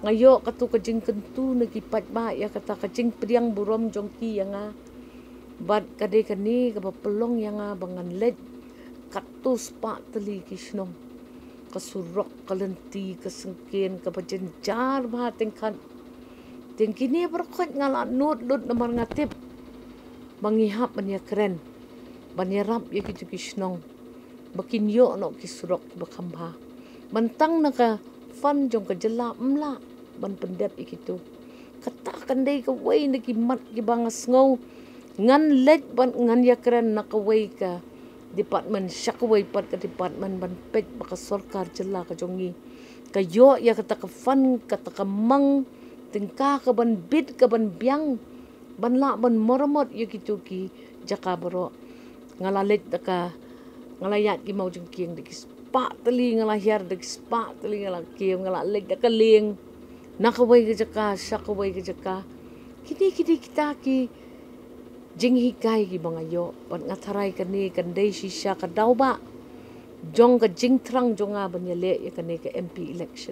ngayo katu kajing kentu nagipat ba ya kata kajing priang burom jongki yang bat kade kani kapapelong yang bangan led katus pak teli kisnong kasurok kalenti kasengkin kapajenjar bah tingkan tingkini berkot ngalat nut lut nomor ngatip mangihap banya keren banya rap ya kitu kisnong bakin yo no kisurok bakamba mentang naka fan jong kajela mla ban pendep ikitu katakan dei ka way na kimat ki bangas ngau ngan lej ban ngan ya keren nakaway ka department syakaway pat ka department ban pet baka sarkar jela ka jongi kayo ya kata ka fan kata ka mang tingka ka ban bid ka ban biang ban la ban moromot ya kitu ki jaka bro ngalalet ka ngalayat ki mau jengking dikis pak teli ngalahir dikis pak teli ngalakim ngalalek ka ling nakaway ka jaka syakaway ka jaka kini kita ki jing hikai ki bangayo pan ngatarai kani kandai shisha ka dauba jong ka jing trang jonga banyale ya kani ka MP election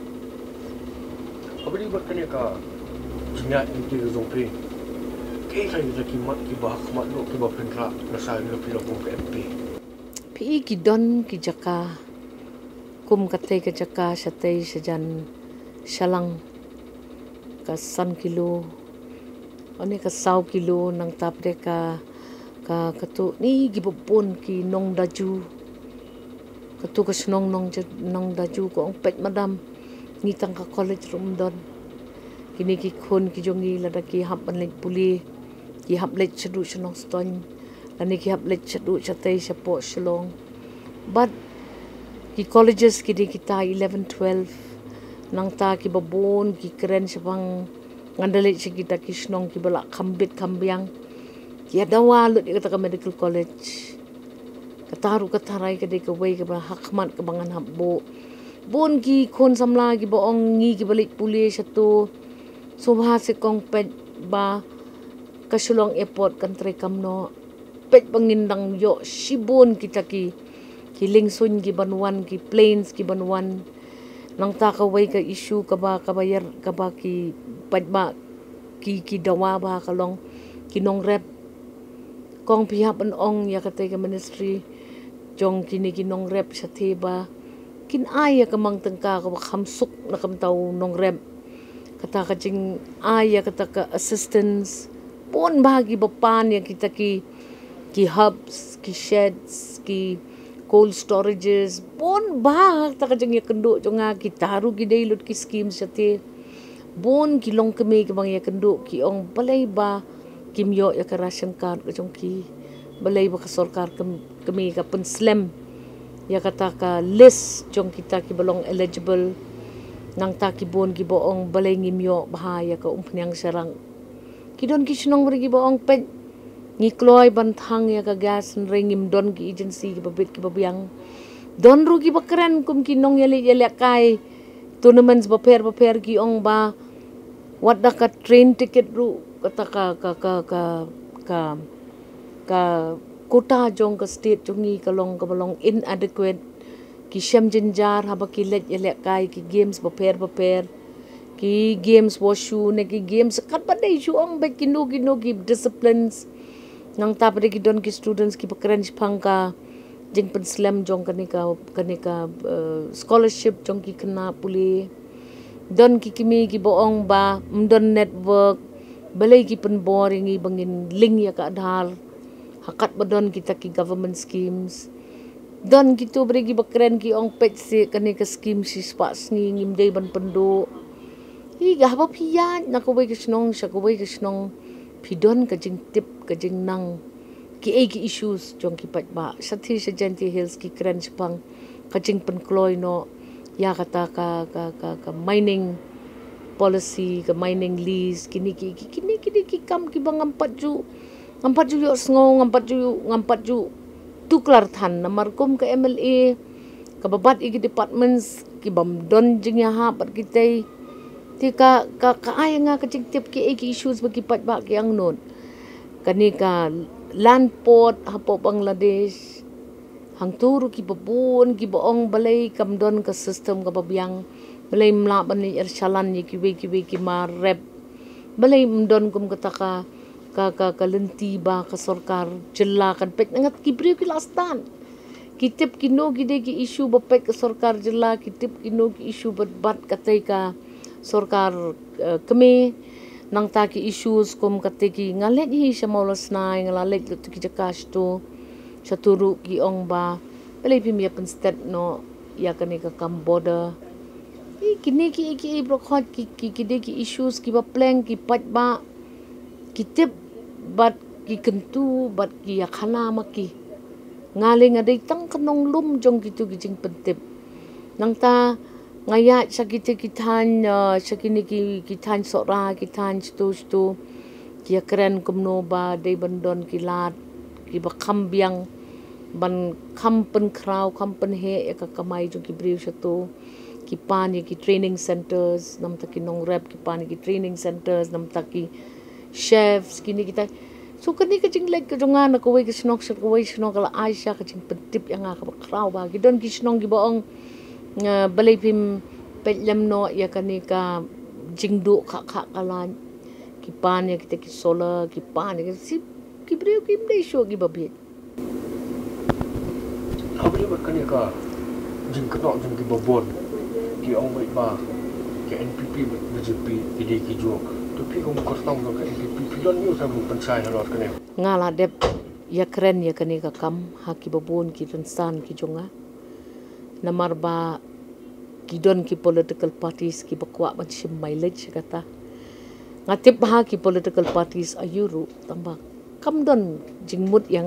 abri bat kani ka jinya MP zongpe kai kai da ki mat ki ba khmat no ki ba penra rasa ni pi lo ka MP pi ki don ki jaka kum kate ka jaka satay sajan shalang ka san kilo ani ka 100 kilo nang tapde ka katu ni gibopon ki nong daju katu ka snong nong daju ko ang pet madam ngitang ka college room don kini ki khon ki jongi lada ki hap ban lek puli ki hap lek chadu snong ston ani ki hap lek chadu chatai sapo shlong but ki colleges ki di kita 11 12 nang ta ki babon ki keren sabang ngandalik si kita kisnong ki bala kambit kambiang ki adawa lut kata ka medical college kataru katarai ka de ka way ka hakmat ka bangan habbo bon ki kon samla ki boong ngi ki balik pulis satu subha se kong pet ba kasulong airport country kamno pet pangindang yo sibon kita ki lingsun ki banwan ki planes ki banwan nang ta ka way ka issue ka ba kabayar ka ba ki padba ki dawa ba kalong kinong rep kong pihak an ong ya kate ka ministry jong kini kinong rep sa tiba kin aya ka mang tengka ka khamsuk na kamtaw nong rep kata ka jing aya kata ka assistance pon bahagi bapan ya kita ki hubs ki sheds ki cold storages bon bah ta ka jeng ya kendo jonga ki taru ki deilut ki scheme sate bon ki long keme ki bang ya kendo ki ong balai ba kimyo ya ka ration card ka jong ki balai ba ka sarkar keme ka pen slam ya kata ka list jong kita ki balong eligible nang ta ki bon ki boong balai ngimyo bahaya ka umpnyang sarang ki don ki snong ri boong pen ngikloy bantang ya ka gas ringim don ki agency ki babit ki babiang don ru ki bakran kum ki nong yali kai tournaments baper ki ong ba wadda ka train ticket ru kata ka kota jong ka state jongi ka long ka balong inadequate ki shem jinjar haba ki let yali kai ki games baper ki games washu ne ki games kat badai shu ong ba ki no ki disciplines nang tapre ki don ki students ki pakran phangka jing pen slam jong kanika scholarship jong ki kena puli don ki kimi ki boong ba mdon network balai ki pen boring i bangin ling ya ka adhar hakat badon kita ki government schemes don ki to bre ki bakran ki ong pet se kanika scheme si spas ngi ngim dei ban pendo hi ga ba phiya nakawai ki snong sakawai ki snong pidon ka jing tip ka jing nang ki issues jong ki pat ba sathi sa Genti Hills ki kren pang ka jing pen kloy no ya kata ka mining policy ka mining lease kini ki kam ki bang ampat ju yo sngo ngampat ju tuklar than namar kum ka MLA ka babat igi departments ki bam don jing ya ha pat kitay tika ka ay nga ka tip ki issues bagi pat ba ki ang non kani ka land port hapo Bangladesh hang turu ki babon ki boong balay kamdon ka system ka babyang balay mlaban ni ersalan ye ki marep balay mdon kum kataka ka lenti ba ka sorkar jilla kan pek nangat ki brio ki lastan kitip kino gide ki isu bapek ka sorkar jilla kitip kino ki isu bat katai ka sorkar keme nang ta ki issues kum katai ki ngalet hi shamaulas nai ngalet lu ki jakash tu chaturu ki ong ba balay pimya pen stat no ya kani ka kam border kini ki brokhot ki ki issues ki ba plan ki pat ba ki tip bat ki kentu bat ki yakhana maki ngaling adai tang kanong lum jong gitu gijing pentip nang ta ngaya sakite kitan sakini ki tan sora ki tan stu ki keren kumno ba dei bandon ki lat ki ba kambiang ban kampen kraw kampen he ka kamai jong ki briu satu ki pan ki training centers nam ta ki nong rep ki pan ki training centers nam ta ki chefs kini kita so kani ka jing like ka jonga na ko we ki snok kala aisha ka jing pentip yang ka kraw ba ki don ki snong ki baong balay pim petlem no ya kani ka jingdu kala ki pan ya kita ki sola ki pan ki si ki brio ki mdei show ki babit habis kani ka jing kenok jing ki babon ki ong baik ba ki NPP BJP ide ki jok tapi kong kostong ka NPP pilon ni usah pensai harus kene ngala dep ya keren ya kani ka kam haki babon ki rensan ki jonga namar ba ki don ki political parties ki bakwa macam mileage kata ngatip ha ki political parties ayuru tambah kam don jingmut yang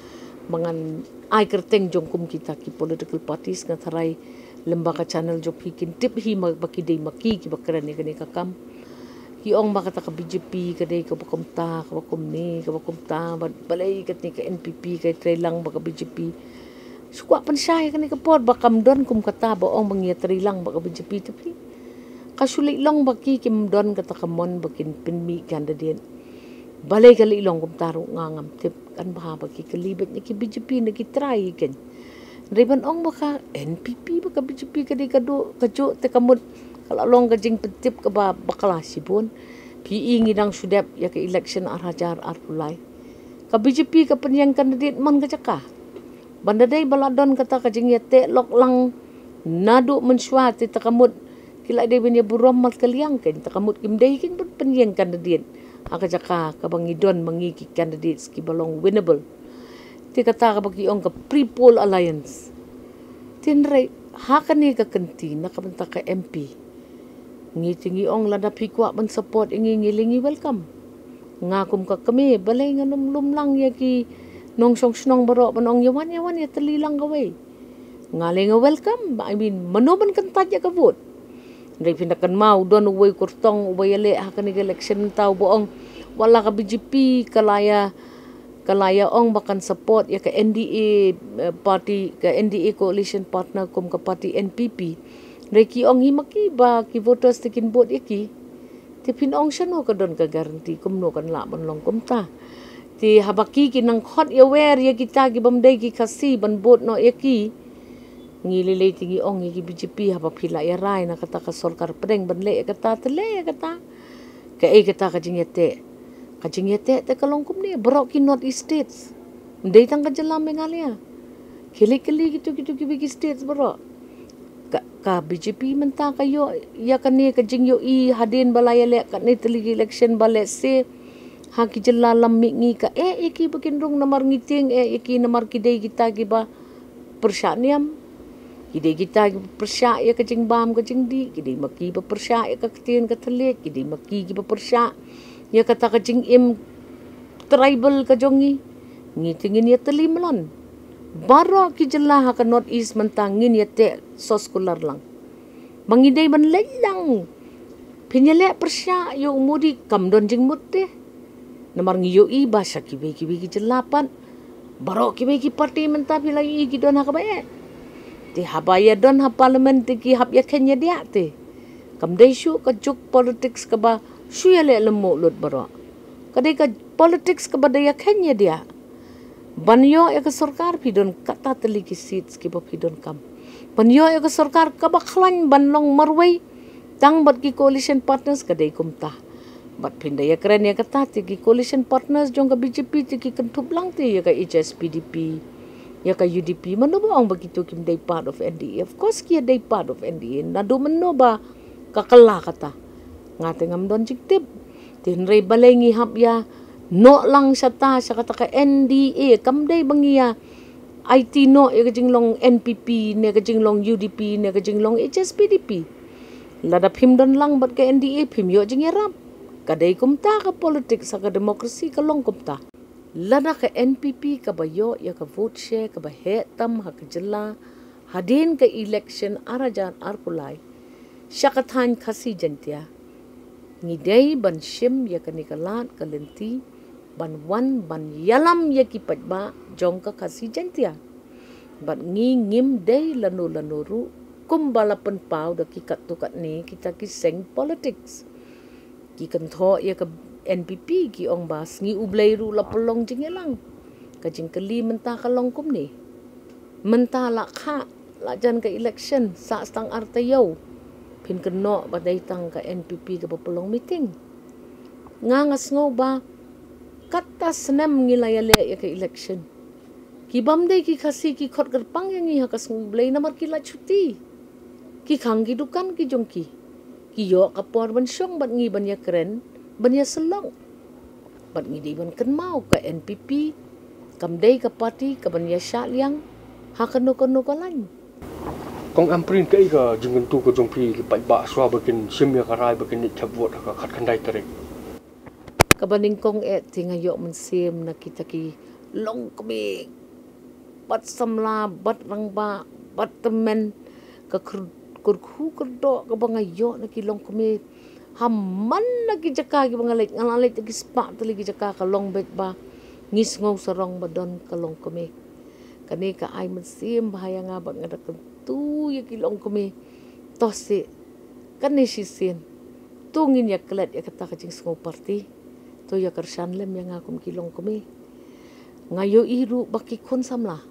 mangan ai kerteng jongkum kita ki political parties ngatarai lembaga channel jo pikin tip hi baki dei maki ki bakran ni kani kakam ki ong ba kata ka BJP ka dei ka bakom ta ka bakom ni ka bakom ta balay kat ni ka NPP ka trailang ba ka BJP sukwa pan syai kani ka pod bakam don kum kata ba ong mangia trailang ba ka BJP tapi kasulit long baki kim don kata kamon bakin pinmi candidate balay kali long kum taru ngangam tip kan ba baki kalibet ni ki BJP na ki try kan Riban ong baka NPP baka BJP ka di kado kajo te kamut kalau long kajing petip ka ba bakala sibon PE ngidang sudap ya ke election arhajar arpulai ka BJP ka penyang kandidat man ka jaka bandadai baladon kata kajing ya te lok lang nadu menswa te takamut kila de benya burom mal kaliang ken takamut kimdai kin penyang kandidat aka jaka ka bangidon mangi ki kandidat ki balong winnable ti kata ka bagi ong ka pre-poll alliance tinray hakani ka kanti nakabanta ka MP ngitingi ong lada pikwa ban support ingi ngilingi welcome ngakum ka kami balay nga lumlum lang ya ki nong song snong baro ban ong yawan ya talilang gaway ngalay nga welcome I mean manoban kan tadya ka vote ndray pinakan mau don uway kurtong uway ale hakani ka election tao boong wala ka BJP kalaya ong bakan support ya ke NDA party ke NDA coalition partner kum ke party NPP reki ong himaki ba ki voters tikin bot iki ti pin ong shano ka don ka garanti kum no kan la ban long kum ta ti habaki ki nang hot aware ya kita ki bamdai ki kasi ban bot no iki ngililay tingi ong iki BJP haba pila ya rai na kata ka sorkar pedeng ban le kata tele kata ka kata ka jingete kajing yete te kalongkum ni berok ki North East States ndai tang ka jalam mengalia kili gitu ki bigi states berok ka BJP menta kayo ya kani kajing yo I hadin balaya le ka ni teligi election bale se ha ki jalalam mi ka iki bekindung namar ngiting iki namar kidai kita ki ba persyaniam kidai kita persya ya kajing bam kajing di kidai maki ba persya ya ka ketien ka telik kidai maki ki ba persya ya kata kajing tribal kajongi ngitingin ya telimelon baro ki jelah ka North East mentangin ya te soskular lang mangidai ban lelang pinyale persya yo umudi kamdon jing mutte namar ngiyo I basha ki jelapan baro ki parti menta pilai ki don ha ka bae ti habaya don ha parliament ki hab ya kenya dia te kamdai shu ka juk politics ka ba Suya le lemuk lut baro. Kadai ka politics ka badaya Kenya dia. Banyo ya ke sarkar pidon kata teliki seats ki ba pidon kam. Banyo ya ke sarkar ka baklan banlong marway Tang bat ki coalition partners kadai kumta. Bat pindah ya keren ya kata ki coalition partners jong ka BJP ki kentup lang ti ya ka HSPDP ya ka UDP mano ba ang begitu kim day part of NDA. Of course ki day part of NDA. Nado mano ba kakala kata. Ngate ngam don jiktip. Tinray balay ngihap ya no lang siya ta siya kata ka NDA kam day bangiya IT no ya ka jinglong NPP ne ka jinglong UDP ne ka jinglong HSPDP. Ladap himdon lang bat ka NDA pimyo jing yarap. Kadai kumta ka politik sa ka demokrasi ka long kumta. Lada ka NPP ka bayo ya ka vote share ka ba hetam ha ka jela hadin ka election arajan arpulai. Siya kathan kasi jantia. Ngidai ban shim ya ka nikalat ka lenti ban wan ban yalam ya ki patba jong ka kasi jantia. Ban ngi ngim day lanu ru kumbalapan pau da ki kat ni kita ki seng politics. Ki kan tho ya ka NPP ki ong bas ngi ublay ru la pelong jing lang ka jing kali menta ka long kum ni menta la kha la jan ka election sa stang artayo pin keno badai tang ka NPP ka pelong meeting ngangas ngo ba kata senam ngilayale ya ka election ki bamde ki khasi ki khot gerpang yang ngi hakas ublay namar ki la cuti ki khang ki dukan ki jongki kiyo kapor ban syong bat ngi ban ya keren ban ya selong bat ngi di ban kan mau ka NPP kam dei ka parti ka ban ya sya liang ha kanu ka lain kong amprin kai ka jingan tu ko jongpi ki pai ba swa bakin simya karai bakin ni chabot ka khat khandai tarik ka baning kong tinga yo man sim na kita ki long kami bat samla bat rangba bat temen ka kurku kerdo ka bangayo na kilong kami haman na ki jaka ki bangalit ngalalit ki spa tali ki jaka ka long bet ba ngis ngau sarong badon ka long kami kani ka ay masim bahaya nga ba nga tu ya kilong kami tosi kani sisin tungin ya klet ya kata ka jing ngau party to ya karsan lem ya nga kum kilong kami ngayo iru baki kun samla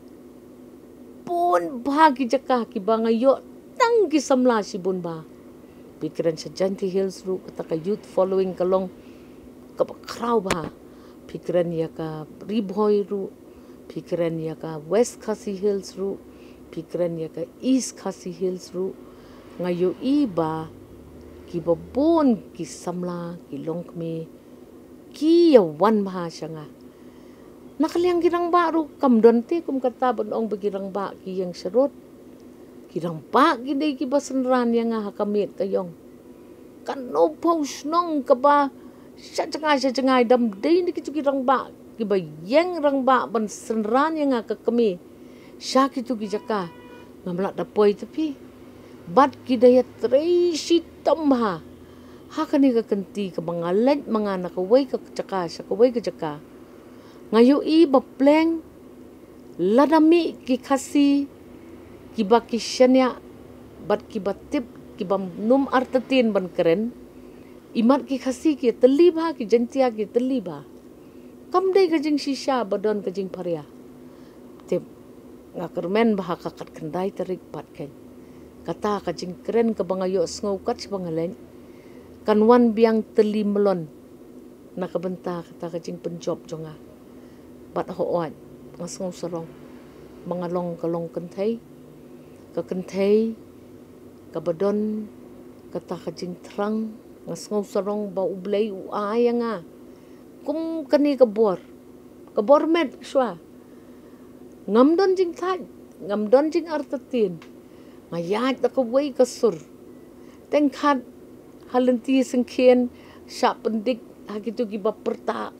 pun bagi jaka ki bangayo tang kisamla si bunba pikiran sa Janti Hills ru kata ka youth following kalong ka crowd ba pikiran ya ka Riboy ru pikiran ya ka West Khasi Hills ru pikiran ya ka East Khasi Hills ru ngayo iba ki babon kisamla kilong kami ki yawan ba siya nga nakaliang girang ba ru kamdon ti kum kata bonong bagirang ba ki yang serot kirang pa gide ki basenran yang nga hakamit kayong kano pos nong ka ba sa cengay dam day ni kitu kirang ba ki ba yang rang ba ban senran yang nga kakami sya kitu ki jaka ngamla da poi tapi bat kidaya tresi tamha hakani ka kenti ka bangalet mga nakaway ka jaka sa kaway ka jaka ngayo i ba pleng ladami ki kasi kiba kisyanya bat kiba tip kiba num artatin ban keren imat ki khasi ki teliba ki jantia ki teliba kam dei ka jing shisha badon ka jing paria tip ngakermen bah kakat kendai tarik pat ken kata ka jing keren ka bangayo ngau kat bangalen kanwan biang teli melon nakabenta kata ka jing penjob jonga bat hoat ngasngau sarong mangalong kalong kentai ka kentai ka badon kata ka jing trang ngasngau sarong ba ublay uaya nga kum kani ka bor met swa ngamdon jing thaj ngamdon jing artatin ngayat da ka way ka sur tengkhat halanti sengkien sya pendik hagitu gi baperta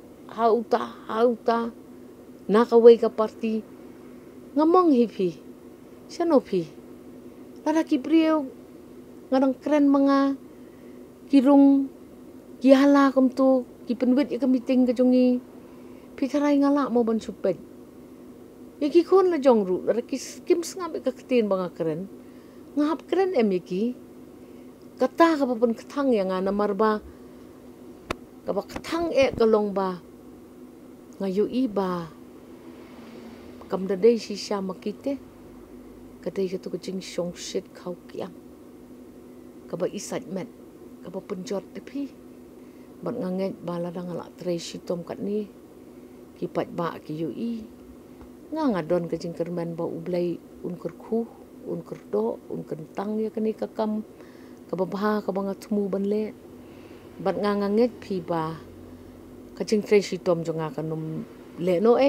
hauta nakaway ka party ngamong hipi sianopi lara kibriyo ngarang keren mga kirung gihala kum tu kipenwit ya kamiting ka jongi pikaray ngala mo ban suped yaki kon la jong ru lara kim sngam ka katin mga keren ngahap keren yaki kata ka papan katang ya nga namarba kaba katang kalong ba ngayo iba kam dadai shisha makite kadai ka tu kajing shong shit kau kiam kaba isat met kaba penjot tepi bat nganget bala dang ala Tracy tom kat ni kipat ba ki yui ngadon ke jingkerman ba ublai un kerku un kerdo un kentang ya kani kakam kababha kabanga tmu banle bat nganget pi ba kajing Tracy tom jonga kanum le no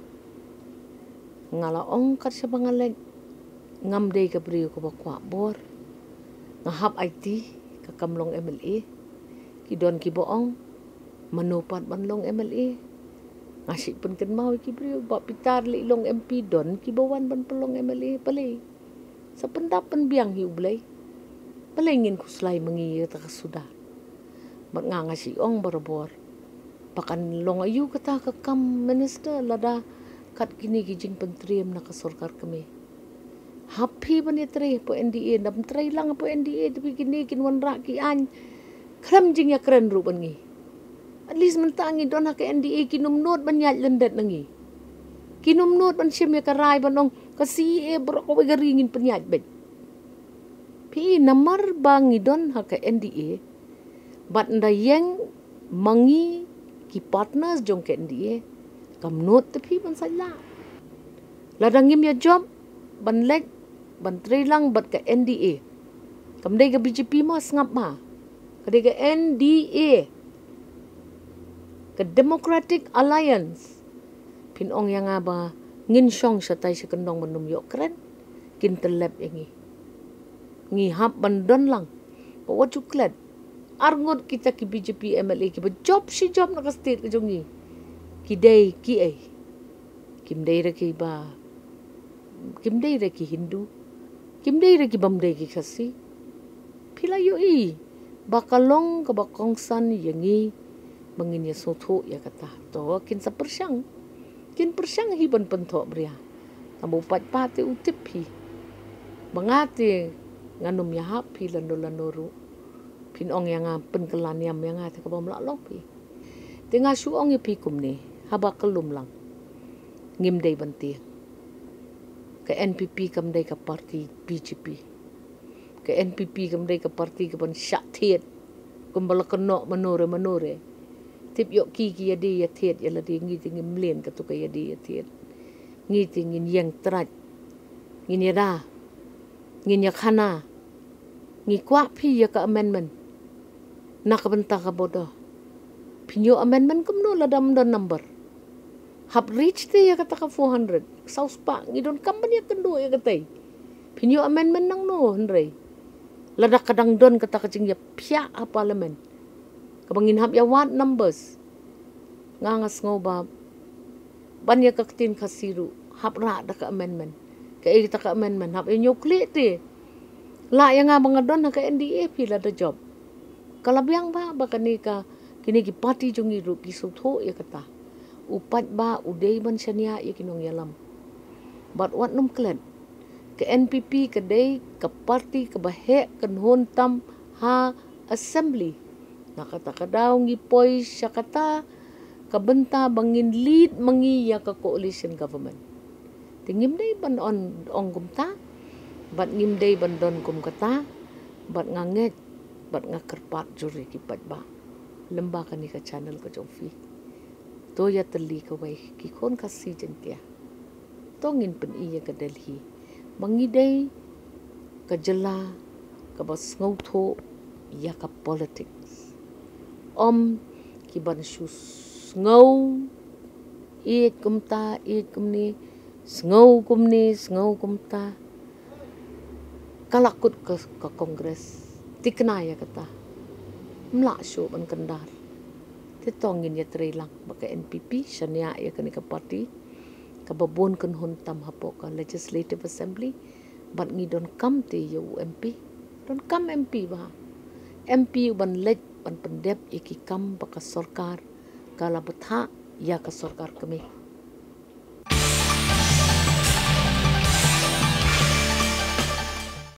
ngala ong kat sa bangaleg ngam day ka brio ko bakwa bor ngahap IT kakamlong MLA kidon kiboong manupat banlong MLA ngasik pun ken mau ki brio ba pitar li long MP don kibawan ban pelong MLA palay sa pendapan biang hi ublay palay ngin kuslay mangi ta sudah bat ngasi ong barabor pakan long ayu kata kakam minister lada kat kini gijing pentriam na kasorkar kami happy bani tre po NDA nam tre lang po NDA tapi kini kinwan ra ki an kram jing ya keren ru bangi at least mentangi don ha ke NDA kinum not banyat lendet nangi kinum not ban sim ya karai banong kasi bro ko garingin penyat bet pi namar bangi don ha ke NDA bat ndayeng mangi ki partners jong ke NDA kam not tapi ban sala ladangim ya job ban lek ban lang bat ke NDA kam dai ke BJP mas ngap ma ke ke NDA ke Democratic Alliance pin ong yang aba ngin syong satai sekendong menum yok keren kin telep yangi ngi hap bandon lang bawa cuklet arngot kita ki BJP MLA ki job si job nak state ke jongi ki dai ki ai kim dai ra ki ba kim dai ra ki Hindu kim dai ra ki bam dai ki kasi pila yui bakalong ke bakongsan yangi mangin ya soto ya kata to kin sa persyang hiban pentok bria tamu pat pate utip hi bangati nganum ya hapi lanoru pin ong yang penkelan yam yang ate ka bam la lopi tengah su ong pi kum ni haba kelum lang ngim dei banti ke NPP kam dei ka parti BJP ke NPP kam dei ka parti ka ban syak thiet kum bala kenok manore tip yok ki ya di ya thiet ya la di ngi ngim len ka tu ka ya di ya thiet ngi ngin yang trat ngin ya da ngin ya khana ngi kwa pi ya ka amendment nak benta ka bodoh pinyo amendment kum no la dam don number hab reach te ya kata ka 400 saus pa ngidon company kendo ya kata pinyo amendment nang no hendrei lada kadang don kata kacing ya pia a parliament kabangin hab ya what numbers ngangas ngoba banya ka tin khasiru hab ra da ka amendment ka kita ka amendment hab nyukli te la yang nga don ka NDA pi la da job kalabiang ba bakani ka kini ki party jongi ru ki sutho ya kata upat ba udai ban syania ya kinong yalam but what num klen ke NPP ke dei ke parti ke bahe kan hontam ha assembly nakata kadaw ngi poi syakata kabenta bangin lead mangi ya ka coalition government tingim dei ban on ong gumta bat ngim dei ban don kum kata bat nganget bat ngakerpat juri ki pat ba lembah kani ka channel ko jofi to ya teli ka wai ki kon ka si jentia tongin pen iya ka Delhi mangidai ka jela ka bas ngauto ya ka politics om ki ban shus ngau iet kumta iet kumni ngau kumta kalakut ka kongres tikna ya kata mlak syo ban kendar titongin ya trelang baka NPP syania ya kani ka parti ka babon kan hontam hapo ka legislative assembly bat ngidon kam te yo MP don kam MP ba MP ban lej ban pendep iki kam baka sarkar kala betha ya ka sarkar kami